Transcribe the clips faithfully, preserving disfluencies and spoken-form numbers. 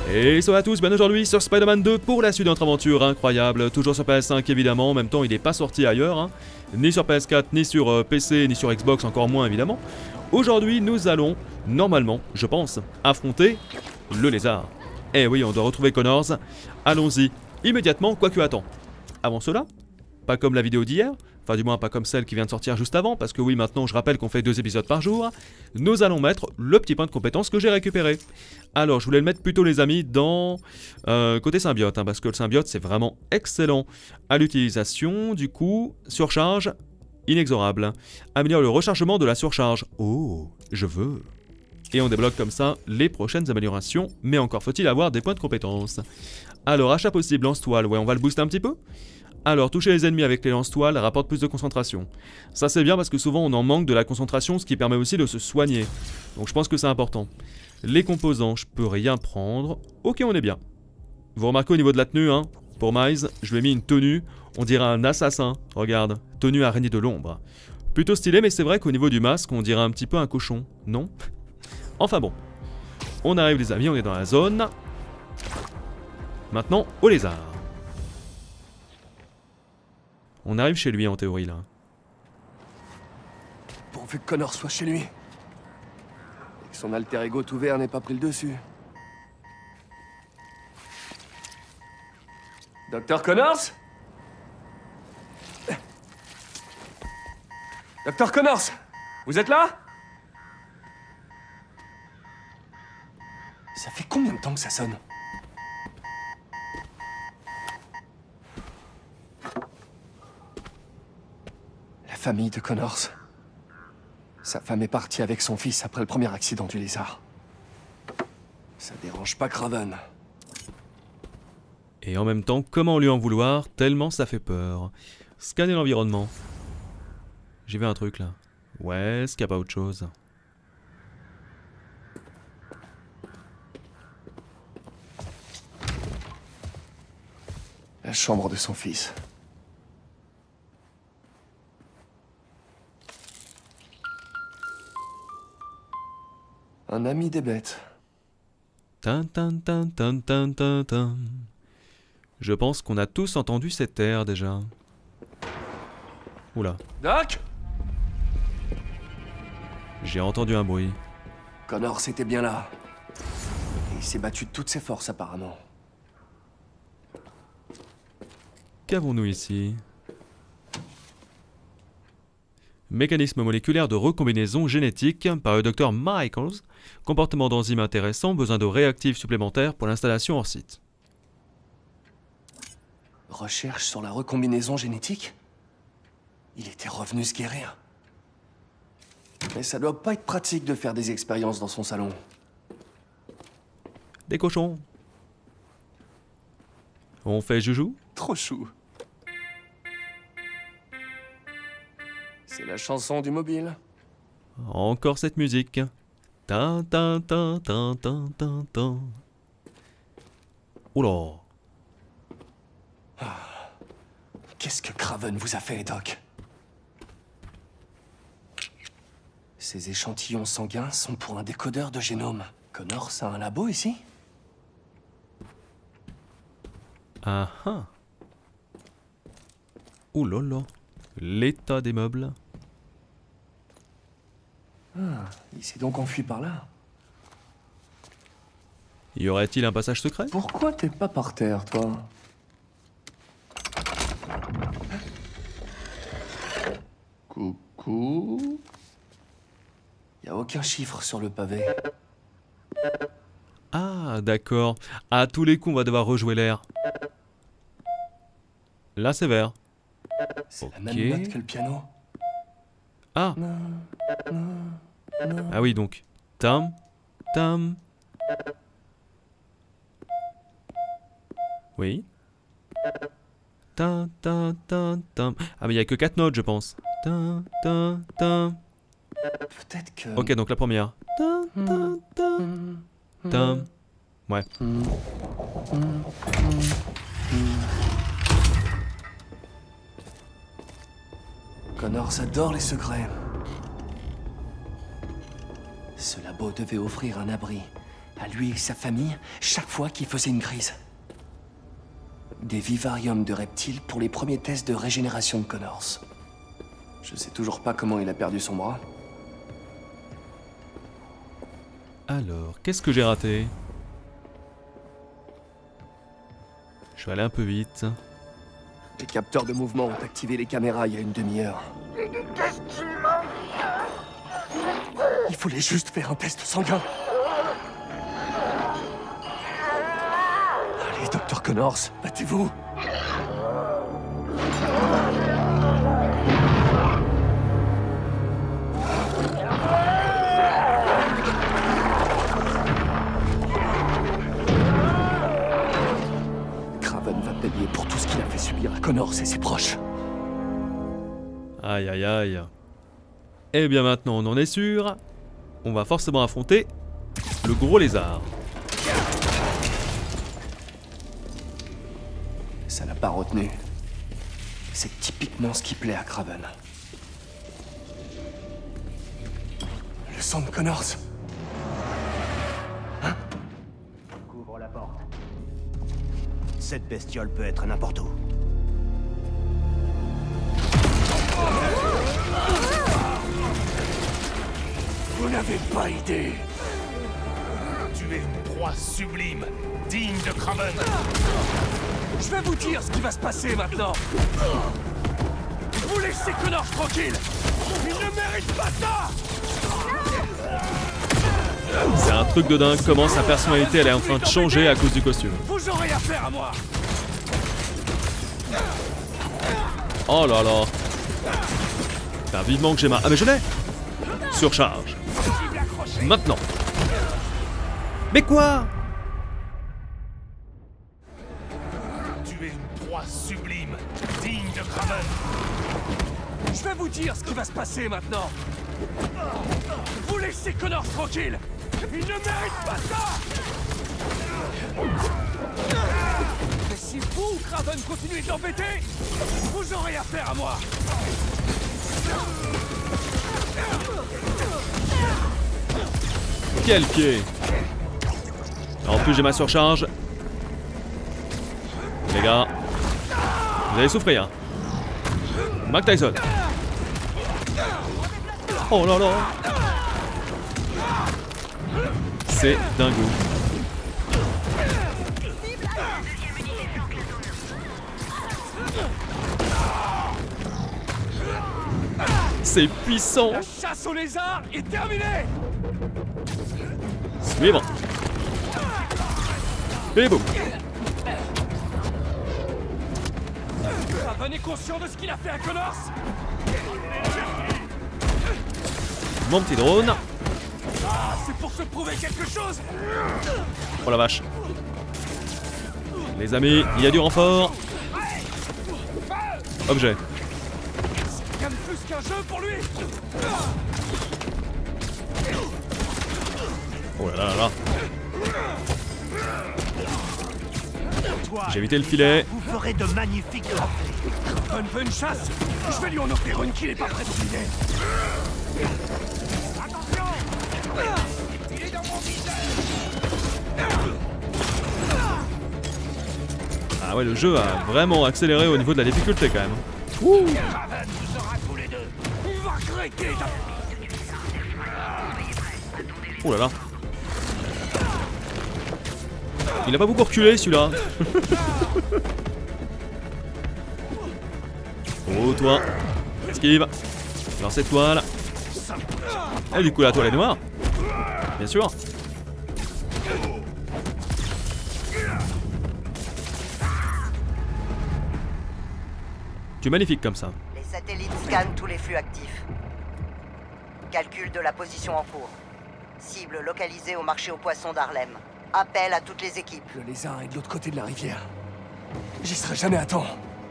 Et salut à tous, bien aujourd'hui sur Spider-Man deux pour la suite de notre aventure incroyable, toujours sur P S cinq évidemment, en même temps il n'est pas sorti ailleurs, hein. Ni sur P S quatre, ni sur euh, P C, ni sur Xbox, encore moins évidemment. Aujourd'hui nous allons, normalement, je pense, affronter le lézard. Eh oui, on doit retrouver Connors, allons-y immédiatement, quoique attends. Avant cela, pas comme la vidéo d'hier, enfin du moins pas comme celle qui vient de sortir juste avant, parce que oui maintenant je rappelle qu'on fait deux épisodes par jour, nous allons mettre le petit point de compétence que j'ai récupéré. Alors je voulais le mettre plutôt les amis dans euh, côté symbiote, hein, parce que le symbiote c'est vraiment excellent à l'utilisation, du coup surcharge inexorable, améliore le rechargement de la surcharge, oh je veux. Et on débloque comme ça les prochaines améliorations, mais encore faut-il avoir des points de compétence. Alors achat possible lance-toile, ouais on va le booster un petit peu. Alors, toucher les ennemis avec les lance-toiles rapporte plus de concentration. Ça c'est bien parce que souvent on en manque de la concentration, ce qui permet aussi de se soigner. Donc je pense que c'est important. Les composants, je peux rien prendre. Ok, on est bien. Vous remarquez au niveau de la tenue, hein, pour Miles, je lui ai mis une tenue, on dirait un assassin. Regarde, tenue araignée de l'ombre. Plutôt stylé, mais c'est vrai qu'au niveau du masque, on dirait un petit peu un cochon, non? Enfin bon. On arrive les amis, on est dans la zone. Maintenant, au lézard. On arrive chez lui en théorie là. Pourvu que Connors soit chez lui. Et que son alter ego tout vert n'ait pas pris le dessus. Docteur Connors? Docteur Connors? Vous êtes là? Ça fait combien de temps que ça sonne? La famille de Connors. Sa femme est partie avec son fils après le premier accident du lézard. Ça dérange pas Kraven. Et en même temps, comment lui en vouloir, tellement ça fait peur. Scanner l'environnement. J'ai vu un truc là. Ouais, est-ce qu'il n'y a pas autre chose? La chambre de son fils. Un ami des bêtes. Tin, tin, tin, tin, tin, tin, tin. Je pense qu'on a tous entendu cette air déjà. Oula. Doc? J'ai entendu un bruit. Connors était bien là. Et il s'est battu de toutes ses forces apparemment. Qu'avons-nous ici? Mécanisme moléculaire de recombinaison génétique par le docteur Michaels. Comportement d'enzymes intéressant, besoin de réactifs supplémentaires pour l'installation hors site. Recherche sur la recombinaison génétique? Il était revenu se guérir. Mais ça doit pas être pratique de faire des expériences dans son salon. Des cochons. On fait joujou? Trop chou. C'est la chanson du mobile. Encore cette musique. Ta ta ta ta ta ta ta. Oula. Ah. Qu'est-ce que Kraven vous a fait, Doc? Ces échantillons sanguins sont pour un décodeur de génome. Connors a un labo ici? Ah ah. Oulala. L'état des meubles. Ah, il s'est donc enfui par là. Y aurait-il un passage secret? Pourquoi t'es pas par terre, toi? Coucou? Y a aucun chiffre sur le pavé. Ah, d'accord. À tous les coups, on va devoir rejouer l'air. Là, c'est vert. C'est Ok. la même note que le piano. Ah. Ah oui, donc. Tam. Tam. Oui. Ta ta ta tam. Ah mais il n'y a que quatre notes je pense. Ta ta ta. Peut-être que... Ok, donc la première. Ta ta ta. Tam. Ouais. Connors adore les secrets. Ce labo devait offrir un abri À lui et sa famille, chaque fois qu'il faisait une crise. Des vivariums de reptiles pour les premiers tests de régénération de Connors. Je sais toujours pas comment il a perdu son bras. Alors, qu'est-ce que j'ai raté? Je vais aller un peu vite. Les capteurs de mouvement ont activé les caméras il y a une demi-heure. Il fallait juste faire un test sanguin. Allez, docteur Connors, battez-vous. Craven va payer pour tout ce qu'il a fait subir à Connors et ses proches. Aïe aïe aïe. Et bien maintenant on en est sûr. On va forcément affronter le gros lézard. Ça l'a pas retenu. C'est typiquement ce qui plaît à Craven. Le sang de Connors. Hein? Couvre la porte. Cette bestiole peut être n'importe où. Vous n'avez pas idée. Tu es une proie sublime, digne de Craven. Je vais vous dire ce qui va se passer maintenant. Vous laissez Connors tranquille. Il ne mérite pas ça. C'est un truc de dingue comment sa personnalité elle est en train de changer à cause du costume. Vous aurez affaire à moi. Oh là là. Putain, vivement que j'ai marre. Ah mais je l'ai. Surcharge. Maintenant. Mais quoi? Tu es une proie sublime, digne de Craven. Je vais vous dire ce qui va se passer maintenant. Vous laissez Connors tranquille. Il ne mérite pas ça. Mais si vous, Craven, continuez de l'embêter, vous aurez affaire à moi. Quel pied. En plus j'ai ma surcharge. Les gars, vous allez souffrir. Mike Tyson. Oh là là. C'est dingo. C'est puissant. La chasse aux lézards est terminée. Suivant. Et boum. Craven est conscient de ce qu'il a fait à Connors. Mon petit drone. Ah, c'est pour se prouver quelque chose. Oh la vache. Les amis, il y a du renfort. Objet. Rien de plus qu'un jeu pour lui. Oh là là là là. J'ai évité le filet. Vous ferez de magnifiques reflets. Craven veut une chasse. Je vais lui en offrir une qu'il est pas prêt d'oublier. Attention! Il est dans mon viseur! Ah ouais, le jeu a vraiment accéléré au niveau de la difficulté quand même. Craven vous aura tous les deux! Il va regretter. Oh là là. Il a pas beaucoup reculé celui-là. Oh toi. Esquive. Lance étoile. Et du coup la toile est noire. Bien sûr. Tu es magnifique comme ça. Les satellites scannent tous les flux actifs. Calcul de la position en cours. Cible localisée au marché aux poissons d'Harlem. Appel à toutes les équipes. Le lézard est de l'autre côté de la rivière. J'y serai jamais à temps.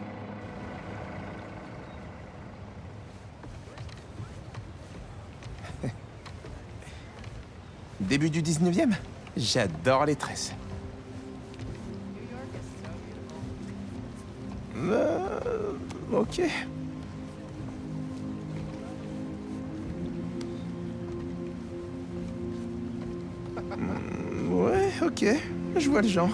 Début du dix-neuvième? J'adore les tresses. Euh, ok. Ouais, ok. Je vois le genre.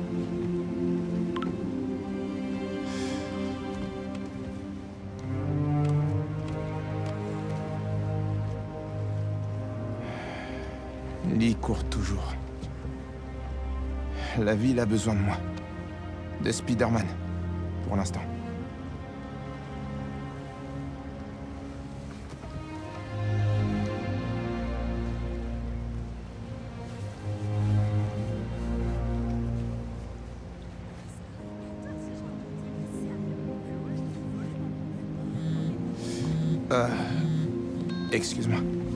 Lee court toujours. La ville a besoin de moi. De Spider-Man. Pour l'instant. Euh... Excuse-moi.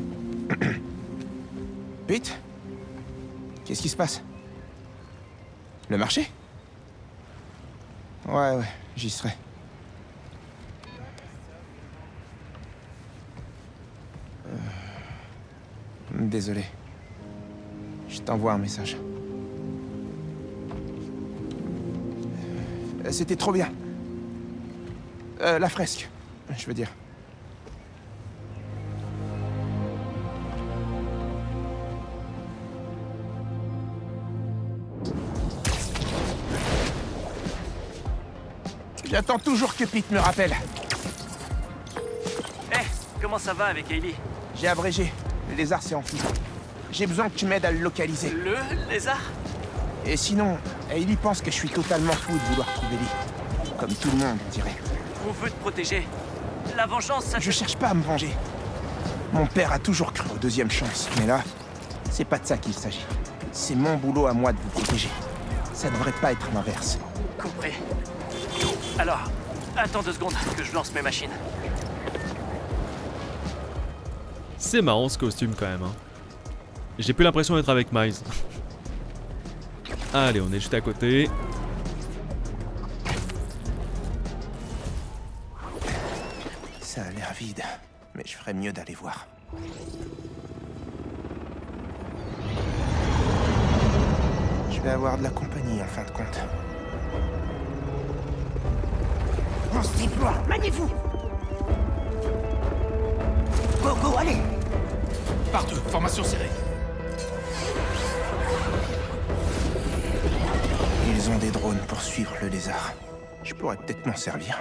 Pete? Qu'est-ce qui se passe? Le marché? Ouais, ouais, j'y serai. Euh... Désolé. Je t'envoie un message. Euh, C'était trop bien. Euh, la fresque, je veux dire. J'attends toujours que Pete me rappelle. Eh, hey, comment ça va avec Hailey? J'ai abrégé. Le lézard s'est enfui. J'ai besoin que tu m'aides à le localiser. Le lézard? Et sinon, Hailey pense que je suis totalement fou de vouloir trouver Lee. Comme tout le monde, on dirait. On veut te protéger. La vengeance, ça... Je cherche pas à me venger. Mon père a toujours cru aux deuxièmes chances. Mais là, c'est pas de ça qu'il s'agit. C'est mon boulot à moi de vous protéger. Ça devrait pas être l'inverse. Compris. Alors, attends deux secondes que je lance mes machines. C'est marrant ce costume quand même. Hein. J'ai plus l'impression d'être avec Miles. Allez, on est juste à côté. Ça a l'air vide, mais je ferais mieux d'aller voir. Je vais avoir de la compagnie en fin de compte. On se déploie, maniez-vous. Go, go, allez. Par deux, formation serrée. Ils ont des drones pour suivre le lézard. Je pourrais peut-être m'en servir.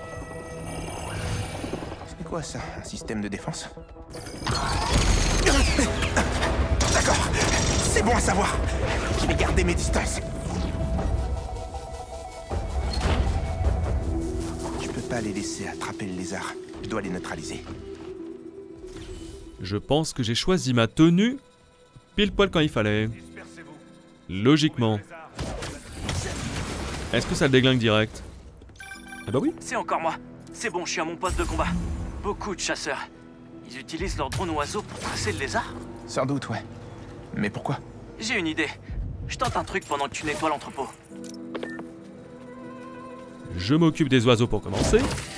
C'est quoi ça, un système de défense? D'accord, c'est bon à savoir. Je vais garder mes distances. Je peux pas les laisser attraper le lézard. Je dois les neutraliser. Je pense que j'ai choisi ma tenue pile poil quand il fallait. Logiquement. Est-ce que ça le déglingue direct? Ah bah oui. C'est encore moi. C'est bon, je suis à mon poste de combat. Beaucoup de chasseurs. Ils utilisent leur drone oiseau pour tracer le lézard? Sans doute, ouais. Mais pourquoi? J'ai une idée. Je tente un truc pendant que tu nettoies l'entrepôt. Je m'occupe des oiseaux pour commencer.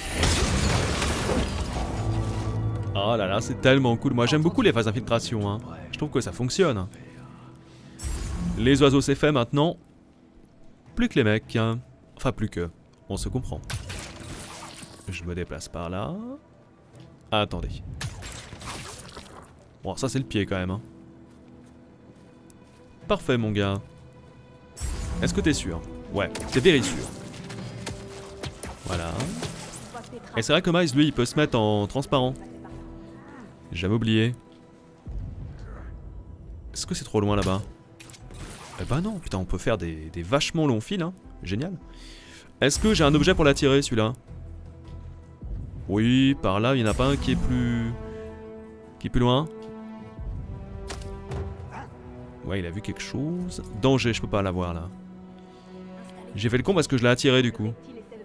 Oh là là, c'est tellement cool. Moi j'aime beaucoup les phases d'infiltration. Hein. Je trouve que ça fonctionne. Les oiseaux c'est fait maintenant. Plus que les mecs. Hein. Enfin plus que. On se comprend. Je me déplace par là. Ah, attendez. Bon ça c'est le pied quand même. Hein. Parfait mon gars. Est-ce que t'es sûr? Ouais, t'es very sûr. Voilà. Et c'est vrai que Miles lui il peut se mettre en transparent. J'ai jamais oublié. Est-ce que c'est trop loin là-bas? Eh bah non, putain, on peut faire des, des vachement longs fils, hein. Génial. Est-ce que j'ai un objet pour l'attirer, celui-là? Oui, par là, il n'y en a pas un qui est plus... Qui est plus loin? Ouais, il a vu quelque chose. Danger, je peux pas l'avoir, là. J'ai fait le con parce que je l'ai attiré, du coup.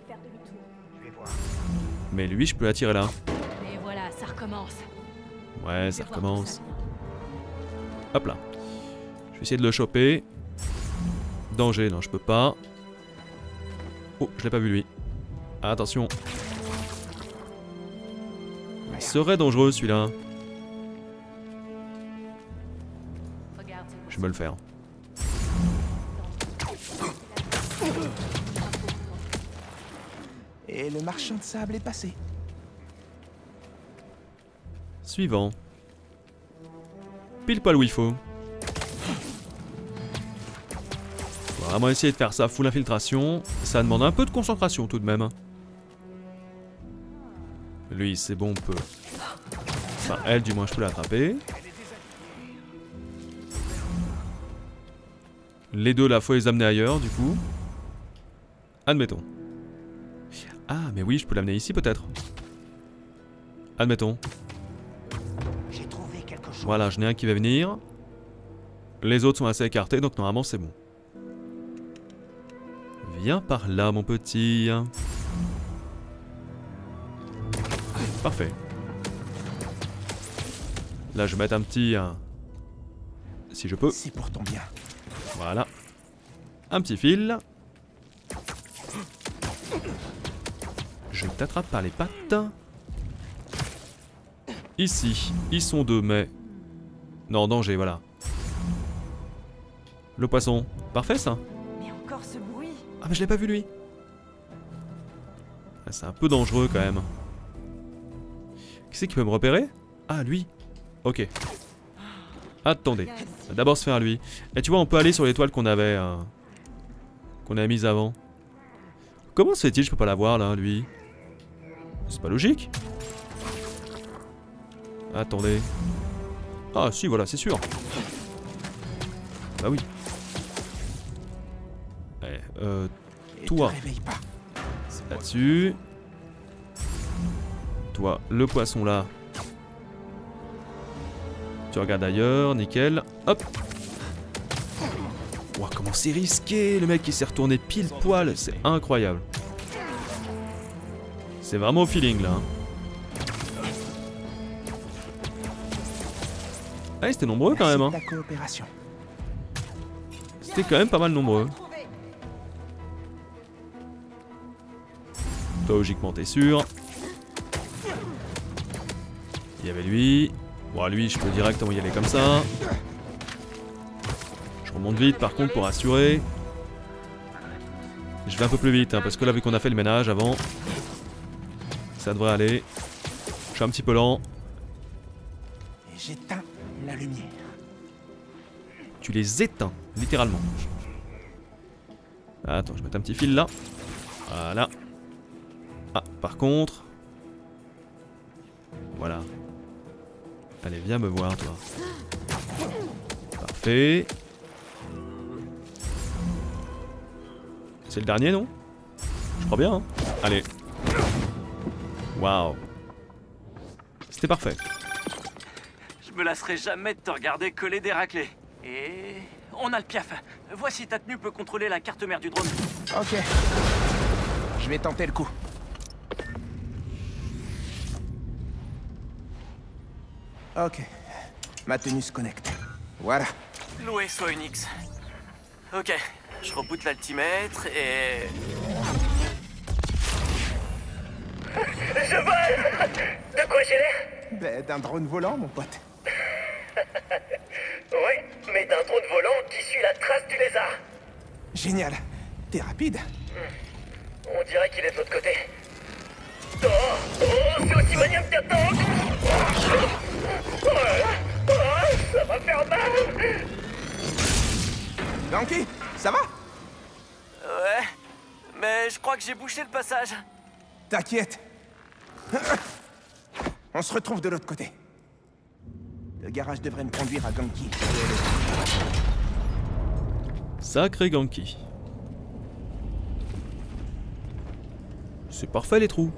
Mais lui, je peux l'attirer là. Et voilà, ça recommence. Ouais, ça recommence. Hop là. Je vais essayer de le choper. Danger, non, je peux pas. Oh, je l'ai pas vu lui. Ah, attention. Il serait dangereux celui-là. Je vais me le faire. Et le marchand de sable est passé. Suivant. Pile poil où il faut. vraiment essayer de faire ça full infiltration. Ça demande un peu de concentration tout de même. Lui, c'est bon, on peut... Enfin, elle, du moins, je peux l'attraper. Les deux, là, faut les amener ailleurs, du coup. Admettons. Ah, mais oui, je peux l'amener ici, peut-être. Admettons. J'ai trouvé quelque chose. Voilà, j'en ai un qui va venir. Les autres sont assez écartés, donc normalement, c'est bon. Viens par là, mon petit. Parfait. Là, je vais mettre un petit... Euh, si je peux. C'est pour ton bien. Voilà. Un petit fil. Je t'attrape par les pattes. Ici, ils sont deux, mais... Non, danger, voilà. Le poisson. Parfait, ça. Mais encore ce bruit. Ah, mais je l'ai pas vu, lui. Ah, c'est un peu dangereux, quand même. Qui c'est qui peut me repérer? Ah, lui. Ok. Attendez. On va d'abord se faire lui. Et tu vois, on peut aller sur l'étoile qu'on avait... Euh, qu'on avait mise avant. Comment se fait-il je peux pas la voir, là, lui? C'est pas logique. Attendez. Ah, si, voilà, c'est sûr. Bah oui. Allez, euh... toi. C'est là-dessus. Toi, le poisson, là. Tu regardes ailleurs, nickel. Hop. Ouah, comment c'est risqué. Le mec qui s'est retourné pile poil. C'est incroyable. C'est vraiment au feeling, là. Hein. Ah, c'était nombreux quand même. Hein. C'était quand même pas mal nombreux. Toi, logiquement, t'es sûr. Il y avait lui. Bon, lui, je peux directement y aller comme ça. Je remonte vite, par contre, pour assurer. Je vais un peu plus vite, hein, parce que là, vu qu'on a fait le ménage avant, ça devrait aller. Je suis un petit peu lent. J'éteins la lumière. Tu les éteins, littéralement. Attends, je vais mettre un petit fil là. Voilà. Ah, par contre... Voilà. Allez, viens me voir, toi. Parfait. C'est le dernier, non? Je crois bien, hein. Allez. Waouh. C'était parfait. Je me lasserai jamais de te regarder coller des raclés. Et... on a le piaf. Voici ta tenue peut contrôler la carte mère du drone. Ok. Je vais tenter le coup. Ok. Ma tenue se connecte. Voilà. Loué soit Unix. Ok. Je reboot l'altimètre et... Je vole. De quoi j'ai l'air? Ben, d'un drone volant, mon pote. Ouais, mais d'un drone volant qui suit la trace du lézard. Génial. T'es rapide. On dirait qu'il est de l'autre côté. Oh, oh, c'est aussi maniable qu'un tank. Oh, oh, ça va faire mal. Ganki, ça va? Ouais, mais je crois que j'ai bouché le passage. T'inquiète. On se retrouve de l'autre côté. Le garage devrait me conduire à Ganki. Sacré Ganki. C'est parfait les trous.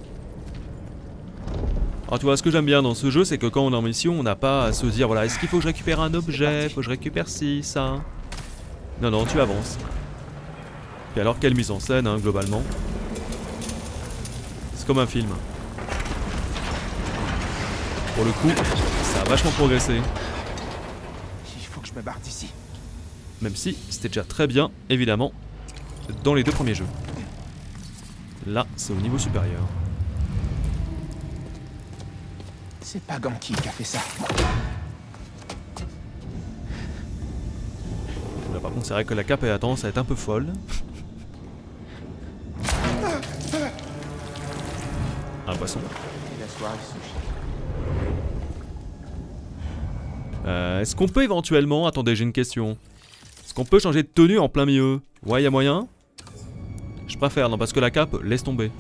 Alors tu vois, ce que j'aime bien dans ce jeu, c'est que quand on est en mission, on n'a pas à se dire, voilà, est-ce qu'il faut que je récupère un objet, faut que je récupère ci, ça. Non, non, tu avances. Et alors, quelle mise en scène, hein, globalement. C'est comme un film. Pour le coup, ça a vachement progressé. Il faut que je me barre d'ici. Même si c'était déjà très bien, évidemment, dans les deux premiers jeux. Là, c'est au niveau supérieur. C'est pas Ganki qui a fait ça. Là, par contre, c'est vrai que la cape a tendance à être un peu folle. Un poisson. La soirée sushi. Euh, Est-ce qu'on peut éventuellement... Attendez, j'ai une question. Est-ce qu'on peut changer de tenue en plein milieu? Ouais, y a moyen? Je préfère, non, parce que la cape, laisse tomber.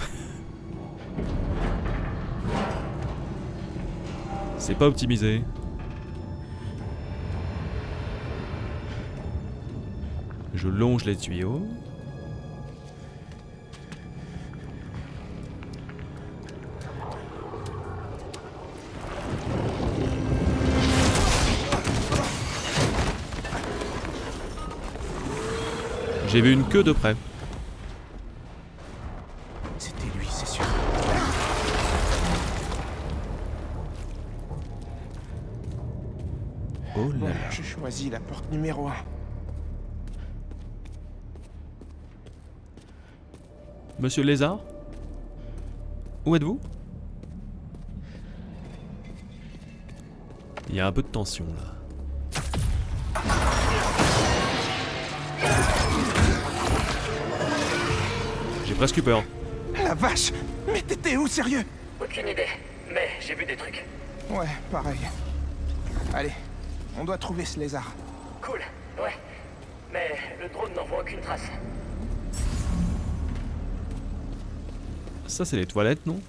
C'est pas optimisé. Je longe les tuyaux. J'ai vu une queue de près. C'était lui, c'est sûr. Oh là Bon, là. je choisis la porte numéro un. Monsieur Lézard? Où êtes-vous? Il y a un peu de tension là. J'ai presque eu peur. La vache! Mais t'étais où, sérieux? Aucune idée, mais j'ai vu des trucs. Ouais, pareil. Allez, on doit trouver ce lézard. Cool, ouais. Mais le drone n'envoie aucune trace. Ça c'est les toilettes, non?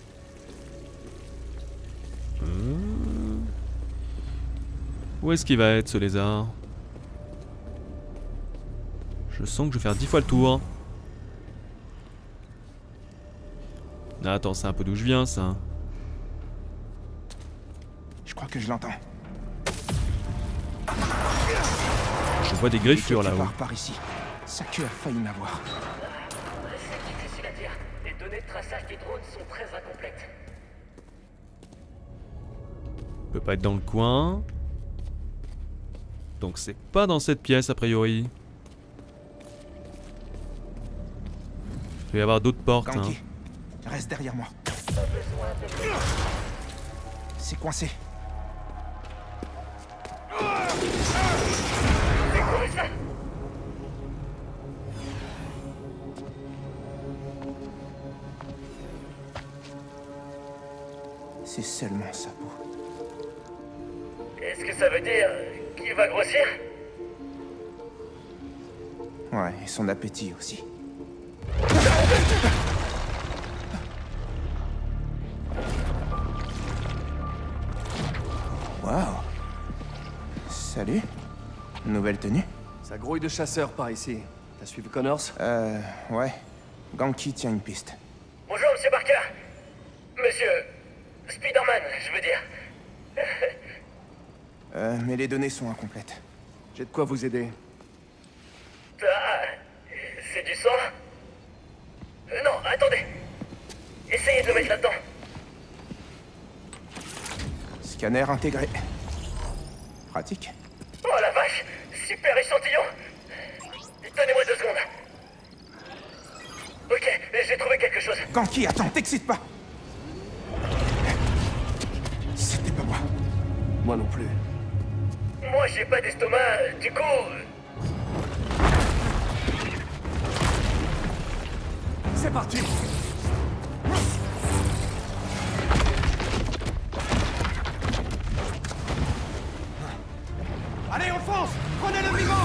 Hum. Où est-ce qu'il va être ce lézard? Je sens que je vais faire dix fois le tour. Ah, attends, c'est un peu d'où je viens ça. Je crois que je l'entends. Je vois des griffures là-haut. Par, par ici. Sa queue a failli m'avoir. C'est difficile à dire. Les données de traçage des drones sont très incomplètes. Peut pas être dans le coin. Donc c'est pas dans cette pièce a priori. Il va y avoir d'autres portes. Hein. Ganke, reste derrière moi. C'est coincé. C'est seulement sa peau. Est-ce que ça veut dire qu'il va grossir? Ouais, et son appétit aussi. Waouh. Salut. Nouvelle tenue? Ça grouille de chasseurs par ici. T'as suivi Connors? Euh, ouais. Ganke tient une piste. Bonjour, monsieur Parker. Monsieur... Spider-Man, je veux dire. Euh, mais les données sont incomplètes. J'ai de quoi vous aider. Ah, c'est du sang? Euh, Non, attendez. Essayez de le mettre là-dedans. Scanner intégré. Pratique. Oh la vache, super échantillon. Donnez-moi deux secondes. Ok, j'ai trouvé quelque chose. Ganke, attends, t'excite pas. C'était pas moi. Moi non plus. Moi, j'ai pas d'estomac, du coup... C'est parti. Allez, on fonce! Prenez le vivant!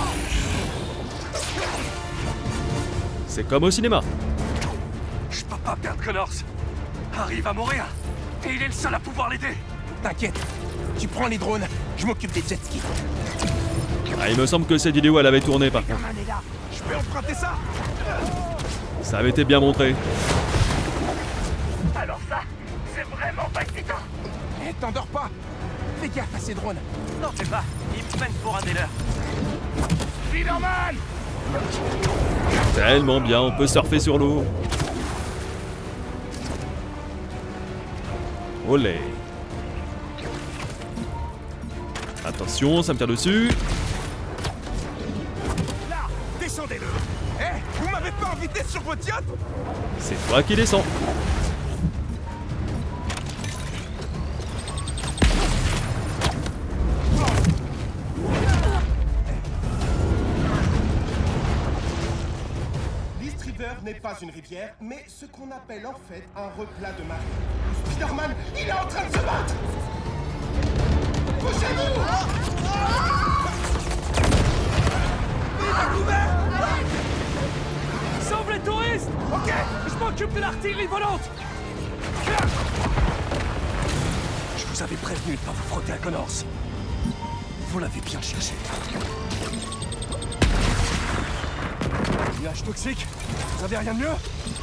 C'est comme au cinéma. Je peux pas perdre Connors. Harry va mourir. Et il est le seul à pouvoir l'aider. T'inquiète. Tu prends les drones, je m'occupe des jet skis. Ah, il me semble que cette vidéo elle avait tourné par contre. est là. Je peux emprunter ça? Ça avait été bien montré. Alors ça, c'est vraiment pas excitant. Eh, t'endors pas. Fais gaffe à ces drones. Non, c'est pas. Il me prennent pour un des leurs. Spider-Man! Tellement bien, on peut surfer sur l'eau. Olé. Attention, ça me tire dessus. Là! Descendez-le! Eh, vous m'avez pas invité sur votre yacht? C'est toi qui descends. L'East River n'est pas une rivière, mais ce qu'on appelle en fait un replat de marée. Spider-Man, il est en train de se battre! Bougez-vous! Artillerie volante! Je vous avais prévenu de pas vous frotter à Connors. Vous l'avez bien cherché. Nuage toxique? Vous avez rien de mieux?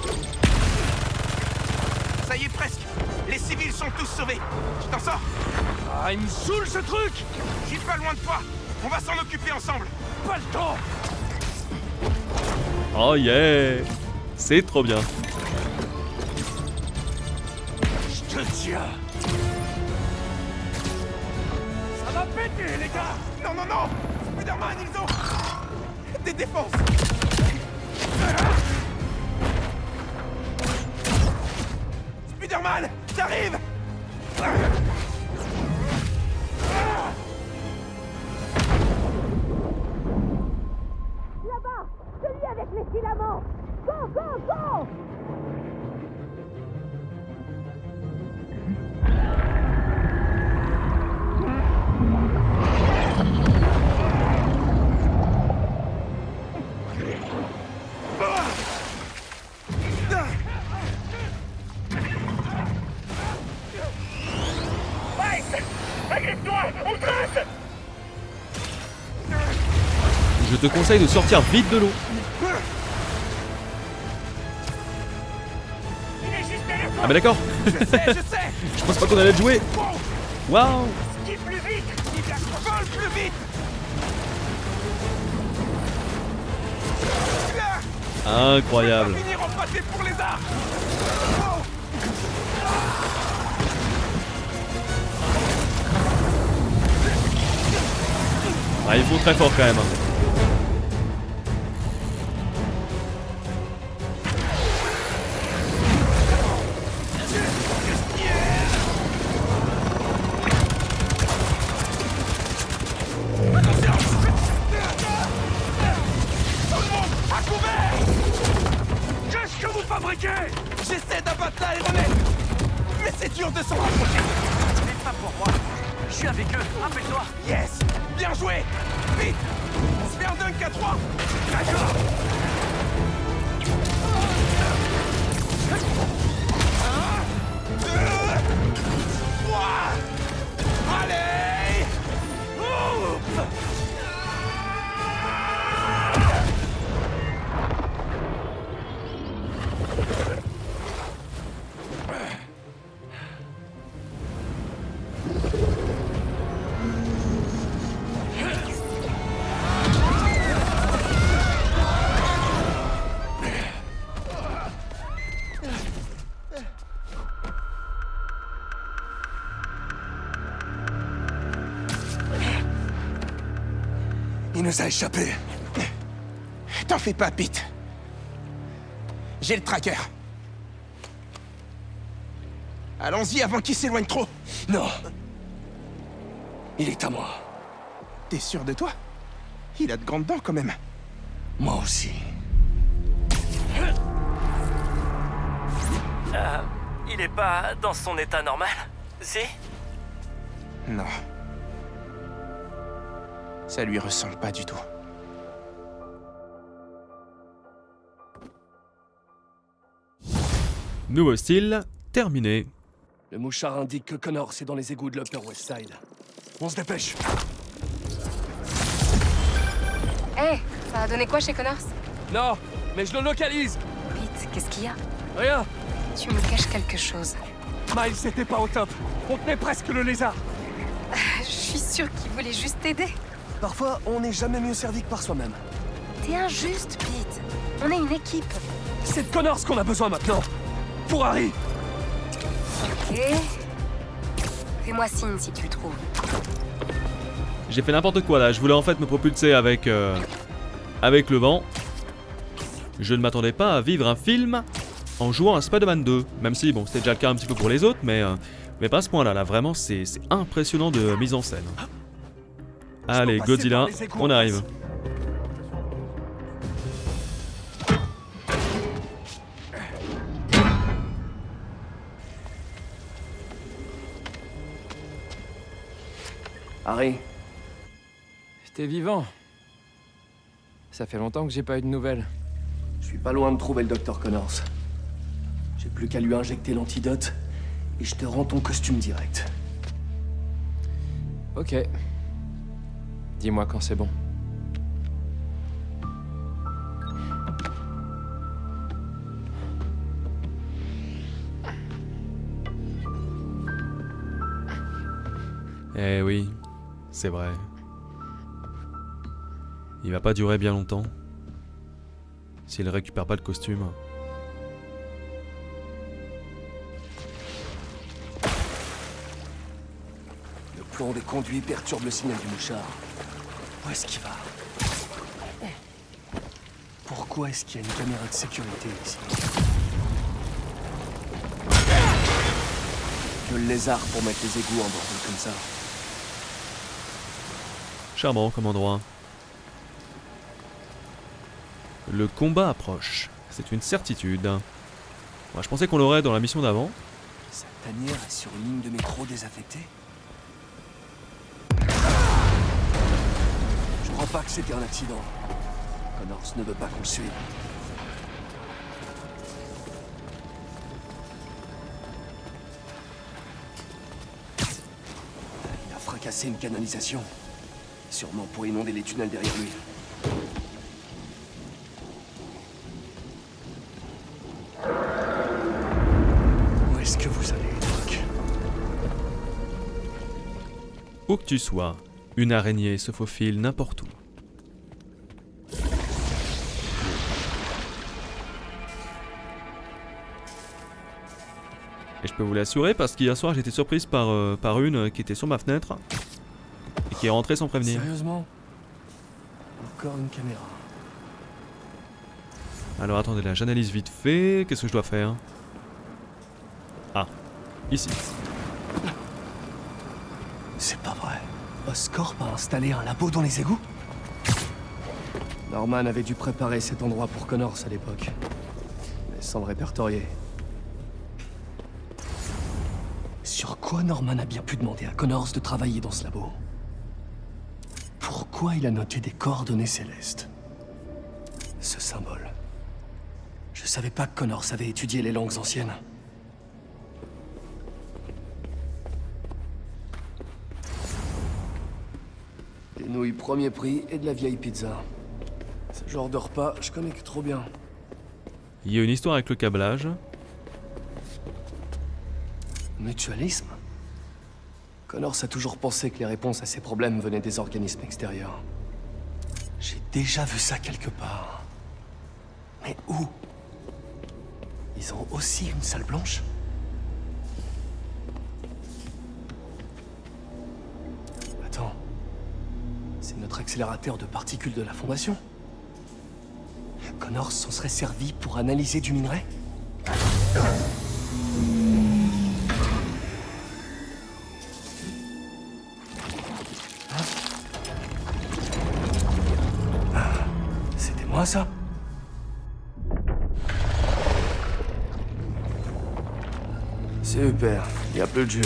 Ça y est, presque. Les civils sont tous sauvés. Tu t'en sors? Ah, il me saoule ce truc! Je suis pas loin de toi. On va s'en occuper ensemble. Pas le temps! Oh yeah! C'est trop bien. Je te tiens! Ça va péter, les gars! Non, non, non! Spider-Man, ils ont... des défenses! Spider-Man, t'arrives! Là-bas! Celui avec les filaments! Go, go, go! Je te conseille de sortir vite de l'eau. Ah bah d'accord. Je sais, je sais! Je pense pas qu'on allait le jouer. Waouh. Qui plus vite! Il vole plus vite! Incroyable. Finir en pâté pour les arts! Ah, ils font très fort quand même. Qu'est-ce que vous fabriquez? J'essaie d'abattre l'aéronef! Mais c'est dur de s'en rapprocher! Mais pas pour moi. Je suis avec eux, rappelle-toi. Yes! Bien joué! Vite! On se fait un dunk à trois! D'accord! Un, deux, trois! Allez! Ouh! Il nous a échappé. T'en fais pas, Pete. J'ai le tracker. Allons-y avant qu'il s'éloigne trop. Non. Il est à moi. T'es sûr de toi? Il a de grandes dents quand même. Moi aussi. Euh, il est pas dans son état normal? Si? Non. Ça lui ressemble pas du tout. Nouveau style, terminé. Le mouchard indique que Connors est dans les égouts de l'Upper West Side. On se dépêche. Hé, hey, ça a donné quoi chez Connors? Non, mais je le localise. Pete, qu'est-ce qu'il y a? Rien. Tu me caches quelque chose. Miles c'était pas au top. On tenait presque le lézard. Je suis sûre qu'il voulait juste t'aider. Parfois, on n'est jamais mieux servi que par soi-même. T'es injuste, Pete. On est une équipe. C'est de Connors qu'on a besoin maintenant. Pour Harry. Ok. Fais-moi signe si tu le trouves. J'ai fait n'importe quoi là, je voulais en fait me propulser avec, euh, avec le vent. Je ne m'attendais pas à vivre un film en jouant à Spider-Man deux. Même si, bon, c'était déjà le cas un petit peu pour les autres, mais, euh, mais pas à ce point-là. Là, vraiment, c'est impressionnant de mise en scène. Allez, Godzilla, on arrive. Harry, T'es vivant. Ça fait longtemps que j'ai pas eu de nouvelles. je suis pas loin de trouver le docteur Connors. J'ai plus qu'à lui injecter l'antidote et je te rends ton costume direct. Ok. Dis-moi quand c'est bon. Eh oui, c'est vrai. Il va pas durer bien longtemps. S'il récupère pas le costume. Le plomb des conduits perturbe le signal du mouchard. Où est-ce qu'il va? Pourquoi est-ce qu'il y a une caméra de sécurité ici? Que le lézard pour mettre les égouts en bordel comme ça. Charmant comme endroit. Le combat approche. C'est une certitude. Moi, je pensais qu'on l'aurait dans la mission d'avant. Cette tanière est sur une ligne de métro désaffectée. Je crois pas que c'était un accident. Connors ne veut pas qu'on le suive. Il a fracassé une canalisation. Sûrement pour inonder les tunnels derrière lui. Où est-ce que vous allez, Doc? Où que tu sois, une araignée se faufile n'importe où. Et je peux vous l'assurer parce qu'hier soir j'étais surprise par, euh, par une qui était sur ma fenêtre et qui est rentrée sans prévenir. Sérieusement? Encore une caméra. Alors attendez là, j'analyse vite fait. Qu'est-ce que je dois faire? Ah, ici. C'est pas vrai. Oscorp a installé un labo dans les égouts? Norman avait dû préparer cet endroit pour Connors à l'époque. Mais sans le répertorier. Sur quoi Norman a bien pu demander à Connors de travailler dans ce labo? Pourquoi il a noté des coordonnées célestes? Ce symbole. Je savais pas que Connors avait étudié les langues anciennes. Des nouilles premier prix et de la vieille pizza. Ce genre de repas, je connais que trop bien. Il y a une histoire avec le câblage. Mutualisme? Connors a toujours pensé que les réponses à ses problèmes venaient des organismes extérieurs. J'ai déjà vu ça quelque part. Mais où? Ils ont aussi une salle blanche? Attends. C'est notre accélérateur de particules de la Fondation. Connors s'en serait servi pour analyser du minerai? C'était moi ça? Super, il y a plus de jeu.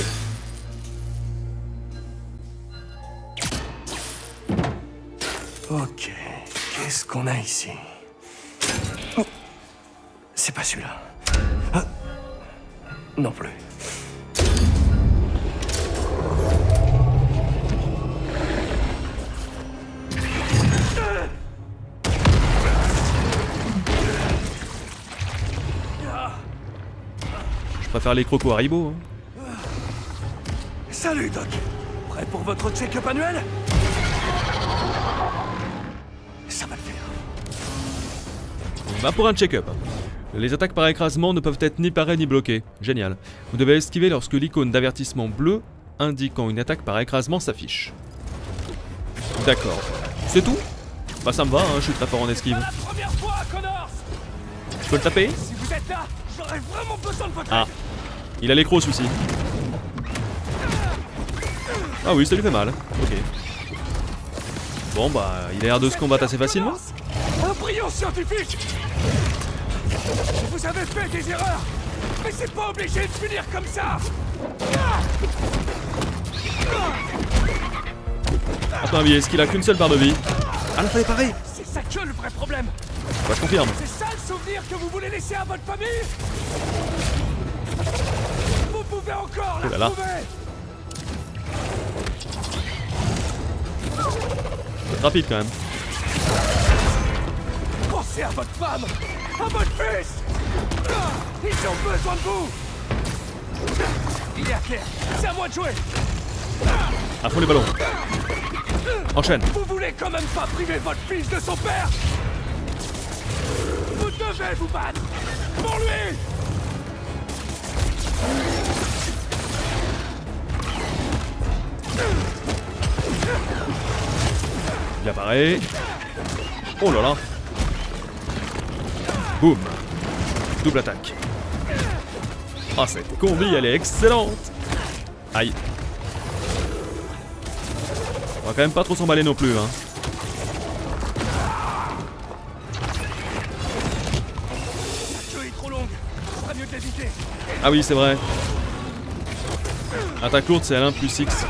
Ok, qu'est-ce qu'on a ici? Oh. C'est pas celui-là. Ah. Non plus. Je préfère les crocos Haribo. Hein. Salut Doc. Prêt pour votre check-up annuel? Ça va le faire. On va pour un check-up. Les attaques par écrasement ne peuvent être ni parées ni bloquées. Génial. Vous devez esquiver lorsque l'icône d'avertissement bleu indiquant une attaque par écrasement s'affiche. D'accord. C'est tout? Bah ça me va, hein, je suis très fort en esquive. La première fois, Connors. Je peux le taper? Si vous êtes là, j'aurais vraiment besoin de votre Ah. Il a l'écro celui-ci. Ah oui, ça lui fait mal. Ok. Bon bah, il a l'air de se combattre assez facilement. Un brillant scientifique. Vous avez fait des erreurs, mais c'est pas obligé de finir comme ça. Attends, mais est-ce qu'il a qu'une seule barre de vie? Ah là, fallait parer. C'est ça que le vrai problème. Bah je confirme. C'est ça le souvenir que vous voulez laisser à votre famille? Vous pouvez encore Oh là la là. trouver. C'est rapide quand même. Pensez à votre femme, à votre fils. Ils ont besoin de vous. Il est à clair, c'est à moi de jouer. À fond les ballons. Enchaîne. Vous voulez quand même pas priver votre fils de son père. Vous devez vous battre pour lui. Il apparaît. Oh là là. Boum. Double attaque. Ah, cette combi, elle est excellente. Aïe. On va quand même pas trop s'emballer non plus, hein. La queue est trop longue. Pas mieux de l'éviter. Ah oui, c'est vrai. Attaque lourde, c'est Alain plus X.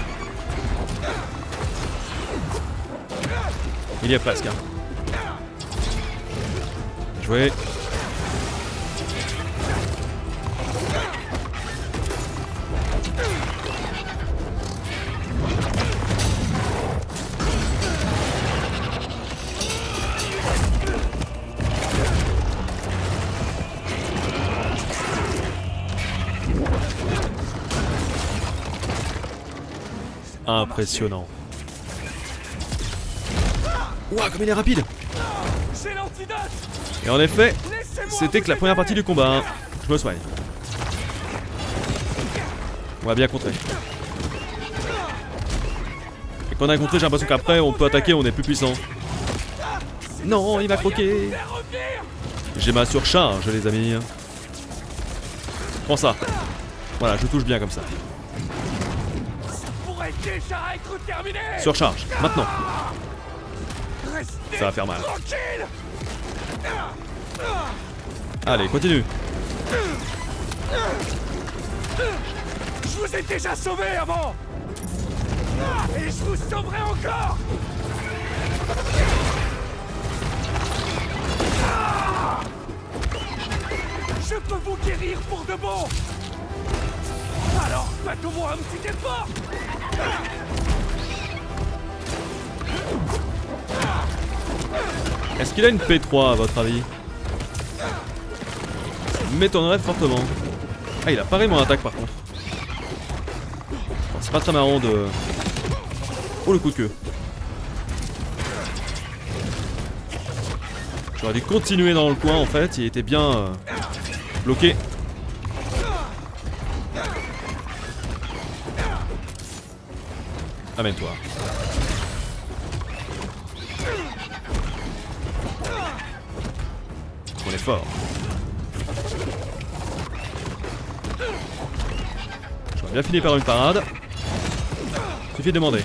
Il y est presque, hein. Joué. Impressionnant. Ouah, comme il est rapide! J'ai l'antidote. Et en effet, Laissez-moi c'était vous que la première aider. partie du combat. Hein. Je me soigne. On va bien contrer. Et quand on a contré, j'ai l'impression qu'après, on peut attaquer, on est plus puissant. Non, il m'a croqué. J'ai ma surcharge, les amis. Prends ça. Voilà, je touche bien comme ça. Pourrait déjà être terminé. Surcharge, maintenant. Restez Ça va faire mal. tranquille. Allez, continue. Je vous ai déjà sauvé avant. Et je vous sauverai encore. Je peux vous guérir pour de bon. Alors faites-moi un petit effort. Est-ce qu'il a une P trois à votre avis? M'étonnerait fortement. Ah, il a paré mon attaque par contre. C'est pas très marrant de... Oh, le coup de queue. J'aurais dû continuer dans le coin en fait, il était bien euh, bloqué. Amène-toi. On est fort. J'aurais bien fini par une parade. Suffit de demander.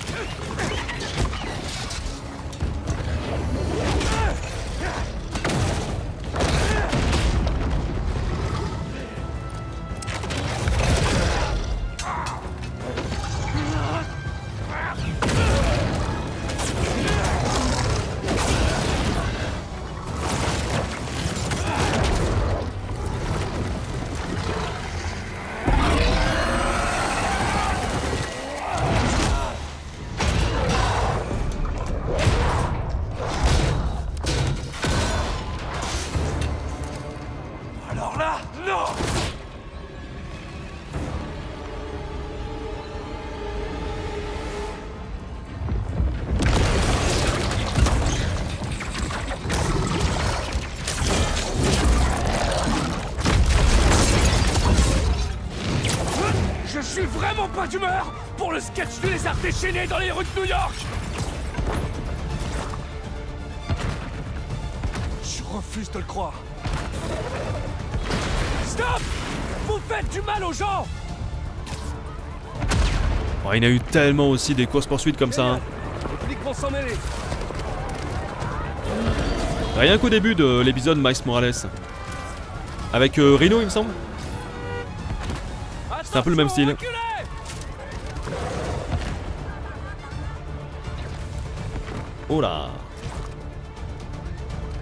Alors là, non. Je suis vraiment pas d'humeur pour le sketch du lézard déchaîné dans les rues de New York. Je refuse de le croire. Stop! Vous faites du mal aux gens! Oh, il y en a eu tellement aussi des courses poursuites comme ça. Hein. Les flics vont s'en mêler. Rien qu'au début de l'épisode Miles Morales. Avec euh, Rhino, il me semble. C'est un peu le même style. Oh là.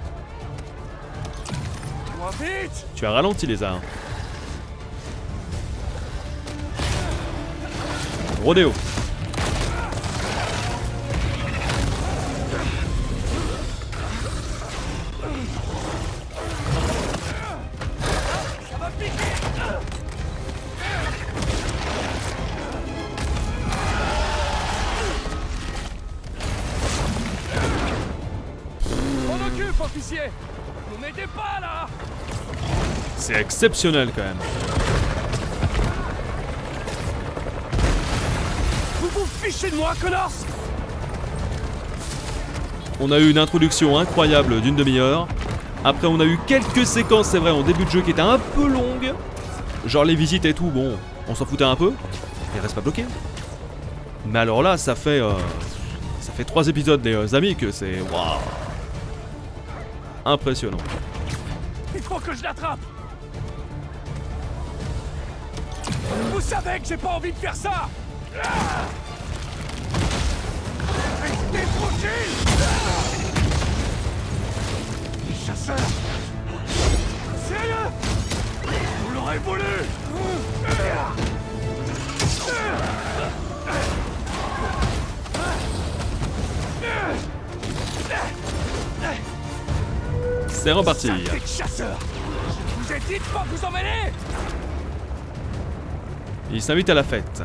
Moins vite! Tu as ralenti, lézard. Rodéo. On occupe, officier. Vous m'aidez pas là. C'est exceptionnel quand même. Vous vous fichez de moi, Connors. On a eu une introduction incroyable d'une demi-heure. Après on a eu quelques séquences, c'est vrai, en début de jeu qui étaient un peu longues. Genre les visites et tout, bon, on s'en foutait un peu. Et reste pas bloqué. Mais alors là, ça fait... Euh, ça fait trois épisodes, les euh, amis, que c'est... Waouh. Impressionnant. Il faut que je l'attrape. Vous savez que j'ai pas envie de faire ça. Restez tranquille. Les chasseurs. Sérieux? Vous l'aurez voulu. C'est reparti. Chasseurs. Je vous ai dit de pas vous emmêler. Il s'invite à la fête.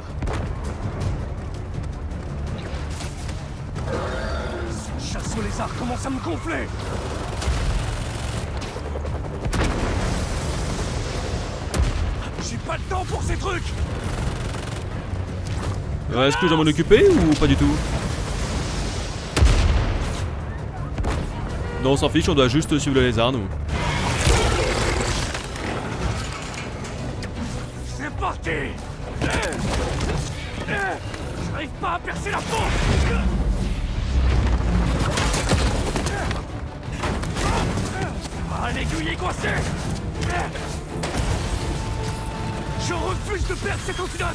Ce chasse au lézard commence à me gonfler. J'ai pas le temps pour ces trucs. Ouais, est-ce que je dois m'en occuper ou pas du tout? Non, on s'en fiche, on doit juste suivre le lézard, nous. C'est parti. J'arrive pas à percer la peau. Ah, l'aiguille est coincée. Je refuse de perdre cet antidote.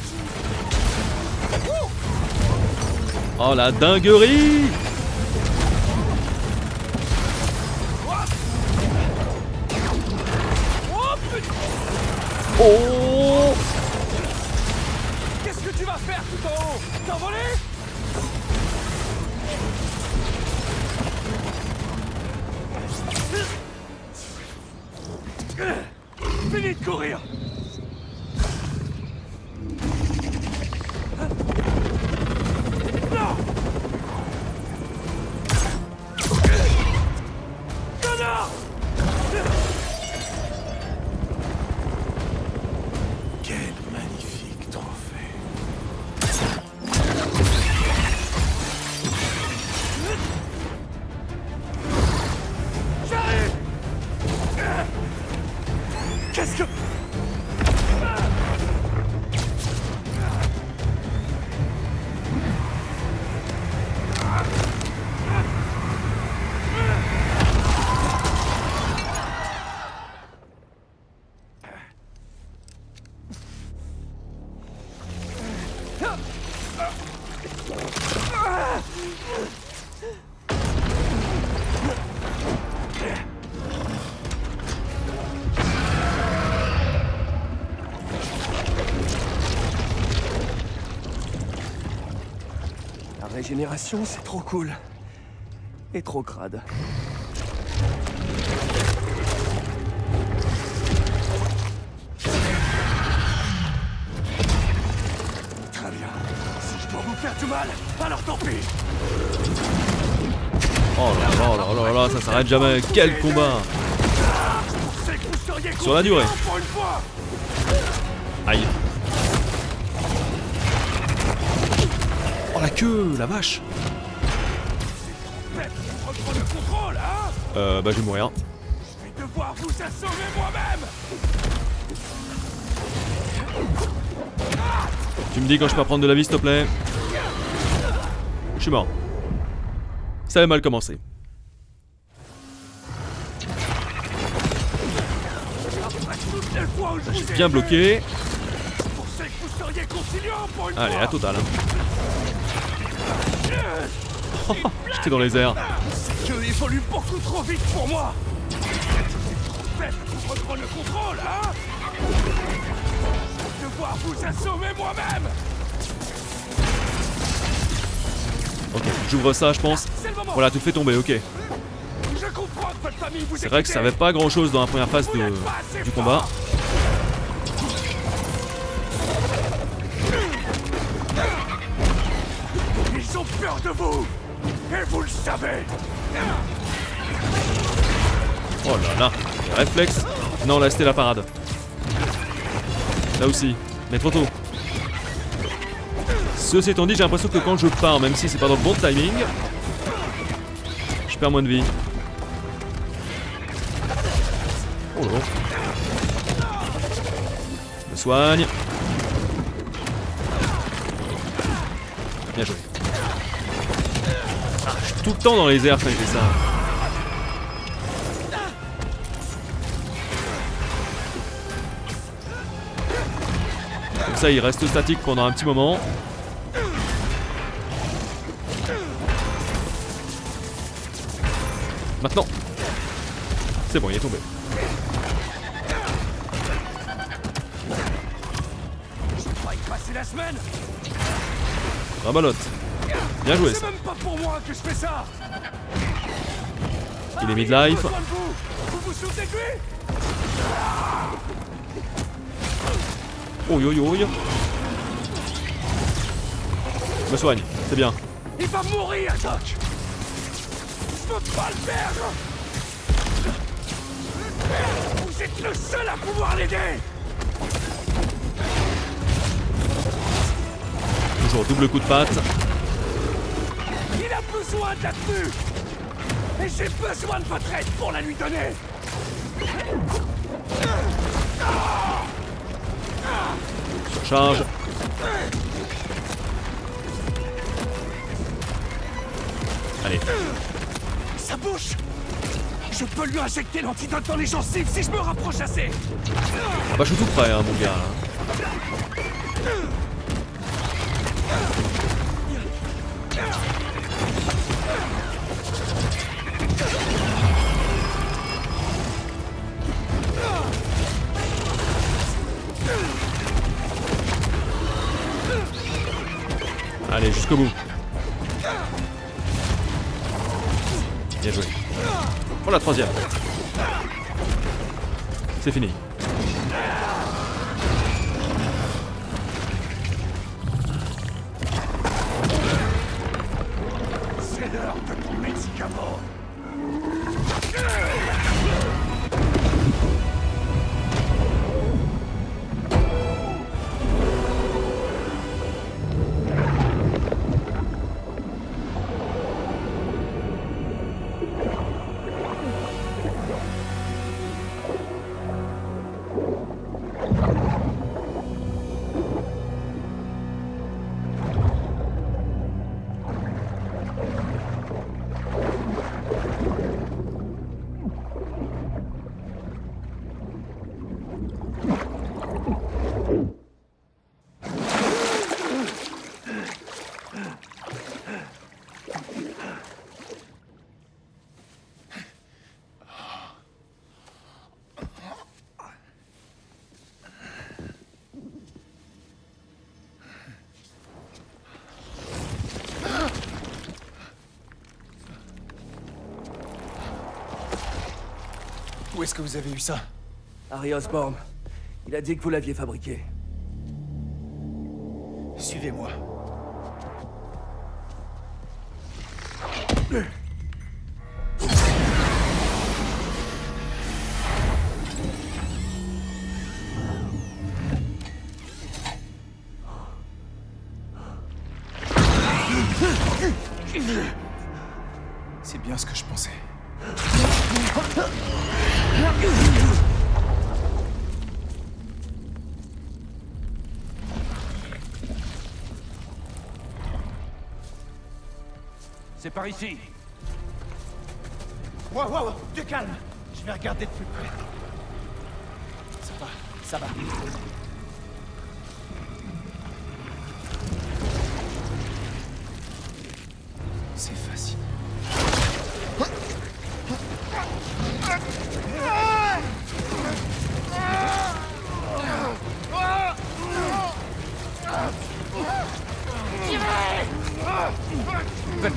Oh la dinguerie! Oh! Qu'est-ce que tu vas faire tout en haut? T'envoler? Fini de courir. Non! Connard! Quel magnifique trophée. J'arrive! Qu'est-ce que... La régénération, c'est trop cool. Et trop crade. Très bien. Si je dois vous faire du mal, alors tant pis. Oh là là là là là, ça s'arrête jamais. Quel combat! Sur la durée. Aïe. Oh la queue, la vache! Reprends le contrôle, hein? Euh, bah je vais mourir. Je vais devoir vous assommer moi-même. Tu me dis quand je peux prendre de la vie, s'il te plaît? Je suis mort. Ça avait mal commencé. Je suis bien bloqué. Allez, la totale. J'étais dans les airs. C'est que évolue beaucoup trop vite pour moi. Faites pour reprendre le contrôle, hein? Je vais devoir vous assommer moi-même. Ok, j'ouvre ça, je pense. Voilà, tout fait tomber, ok. C'est vrai que ça avait pas grand chose dans la première phase de, du combat. Ils ont peur de vous, et vous le savez. Oh là là, les réflexes. Non, là c'était la parade. Là aussi, mais trop tôt. Ceci étant dit, j'ai l'impression que quand je pars, même si c'est pas dans le bon timing, je perds moins de vie. Oh là. Je me soigne. Bien joué. Ah, je suis tout le temps dans les airs quand il fait ça. Comme ça, il reste statique pendant un petit moment. Maintenant. C'est bon, il est tombé. La semaine. Rabalote. Bien joué. C'est même pas pour moi que je fais ça. Il est midlife. Vous vous, vous souvenez de lui? Oh yo yo yo. Je me soigne, c'est bien. Il va mourir, Doc. Je peux pas le perdre. Vous êtes le seul à pouvoir l'aider. Toujours double coup de patte. Il a besoin de la tenue. Et j'ai besoin de votre aide pour la lui donner. Charge. Allez. Ça bouge. Je peux lui injecter l'antidote dans les gencives si je me rapproche assez. Ah bah je suis tout prêt, hein, mon gars. Là. Allez, jusqu'au bout. Bien joué. Oh, la troisième. C'est fini. C'est l'heure de ton médicament. Où est-ce que vous avez eu ça? Harry Osborn. Il a dit que vous l'aviez fabriqué. Suivez-moi. C'est bien ce que je pensais. C'est par ici. Wow, wow, wow, du calme. Je vais regarder de plus près. Ça va, ça va. C'est facile. Faites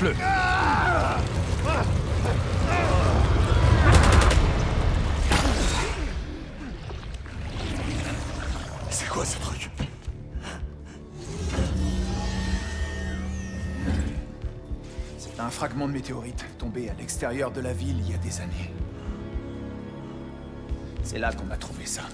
fragment de météorite tombé à l'extérieur de la ville il y a des années. C'est là qu'on a trouvé ça.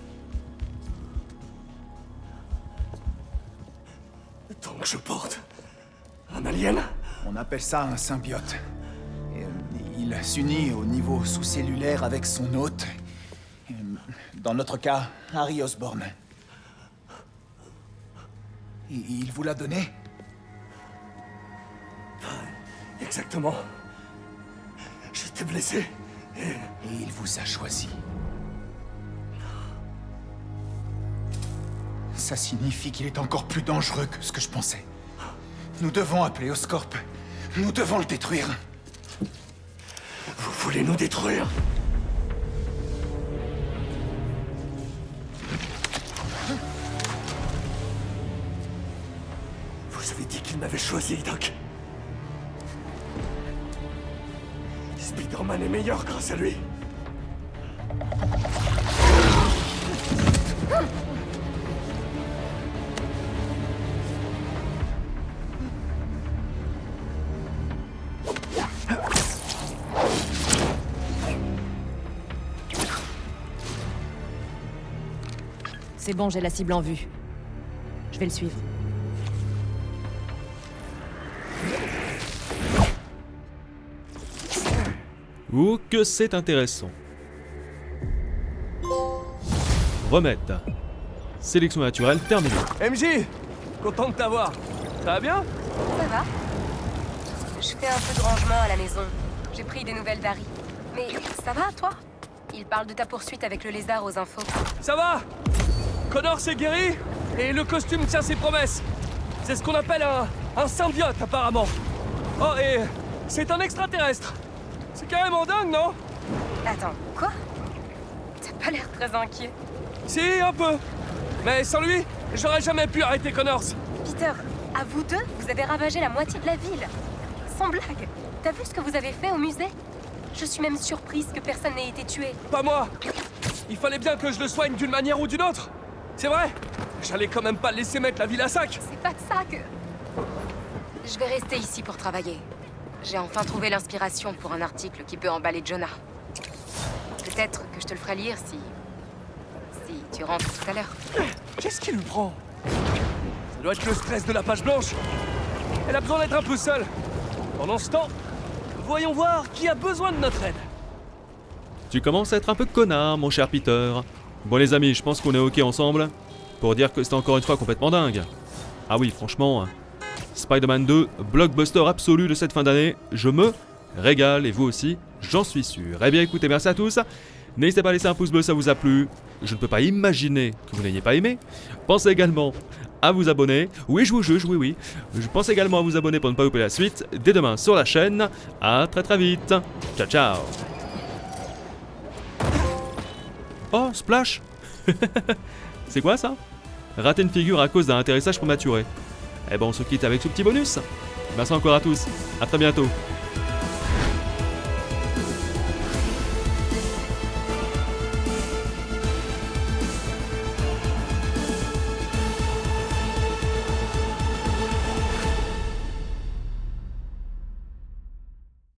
Donc je porte un alien? On appelle ça un symbiote. Et, euh, il s'unit au niveau sous-cellulaire avec son hôte. Et, dans notre cas, Harry Osborn. Et, il vous l'a donné? Exactement. J'étais blessé. Et... et il vous a choisi. Ça signifie qu'il est encore plus dangereux que ce que je pensais. Nous devons appeler Oscorp. Nous devons le détruire. Vous voulez nous détruire? Vous avez dit qu'il m'avait choisi, Doc. Spider-Man est meilleur grâce à lui. C'est bon, j'ai la cible en vue. Je vais le suivre. Ou que c'est intéressant. Remettre. Sélection naturelle terminée. M J, content de t'avoir. Ça va bien? Ça va. Je fais un peu de rangement à la maison. J'ai pris des nouvelles d'Harry. Mais ça va, toi? Il parle de ta poursuite avec le lézard aux infos. Ça va? Connor s'est guéri et le costume tient ses promesses. C'est ce qu'on appelle un, un symbiote, apparemment. Oh, et c'est un extraterrestre. C'est carrément dingue, non? Attends, quoi? T'as pas l'air très inquiet. Si, un peu. Mais sans lui, j'aurais jamais pu arrêter Connors. Peter, à vous deux, vous avez ravagé la moitié de la ville. Sans blague. T'as vu ce que vous avez fait au musée? Je suis même surprise que personne n'ait été tué. Pas moi. Il fallait bien que je le soigne d'une manière ou d'une autre. C'est vrai. J'allais quand même pas laisser mettre la ville à sac. C'est pas de ça que... Je vais rester ici pour travailler. J'ai enfin trouvé l'inspiration pour un article qui peut emballer Jonah. Peut-être que je te le ferai lire si... si tu rentres tout à l'heure. Qu'est-ce qui lui prend? Ça doit être le stress de la page blanche. Elle a besoin d'être un peu seule. Pendant ce temps, voyons voir qui a besoin de notre aide. Tu commences à être un peu connard, mon cher Peter. Bon les amis, je pense qu'on est ok ensemble pour dire que c'était encore une fois complètement dingue. Ah oui, franchement, Spider-Man deux, blockbuster absolu de cette fin d'année, je me régale et vous aussi, j'en suis sûr. Eh bien écoutez, merci à tous. N'hésitez pas à laisser un pouce bleu, ça vous a plu. Je ne peux pas imaginer que vous n'ayez pas aimé. Pensez également à vous abonner. Oui, je vous juge, oui, oui. Je pense également à vous abonner pour ne pas louper la suite dès demain sur la chaîne. À très très vite. Ciao, ciao. Oh, splash. C'est quoi ça? Rater une figure à cause d'un atterrissage prématuré. Eh ben on se quitte avec ce petit bonus. Merci encore à tous. À très bientôt.